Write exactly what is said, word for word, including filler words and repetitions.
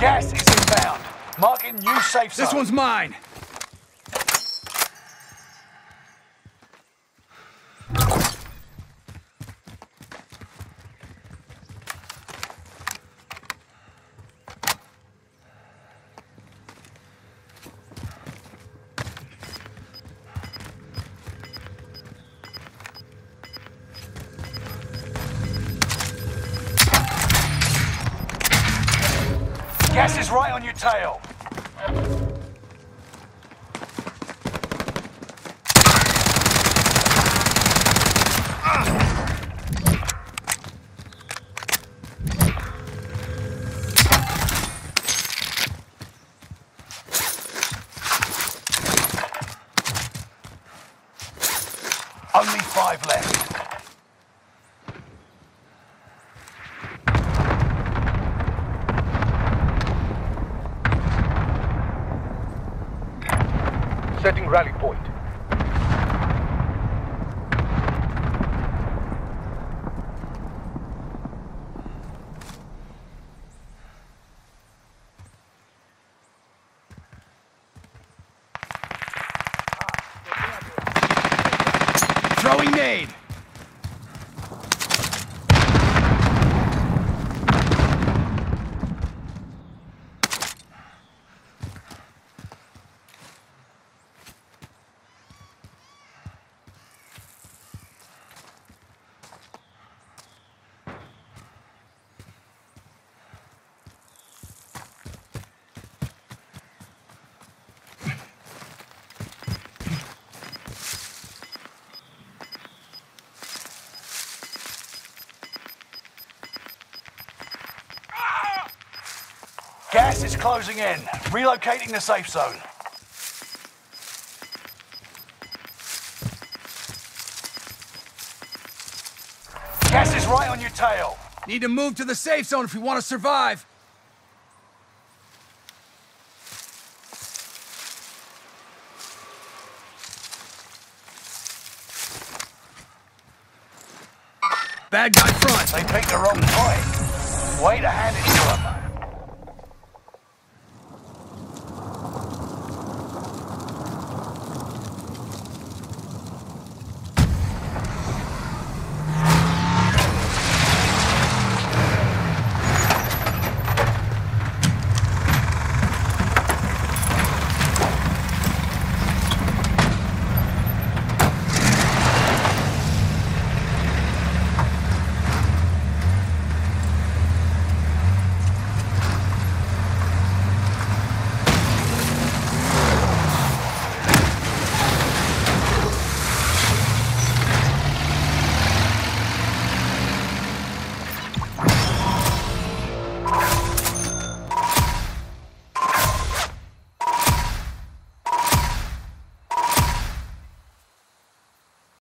Gas is inbound. Marking new safe zone. This one's mine. Gas is right on your tail. Only five left. Setting rally point. Throwing nade. Gas is closing in. Relocating the safe zone. Gas is right on your tail. Need to move to the safe zone if we want to survive. Bad guy front. They picked the wrong fight. Way to hand it to them.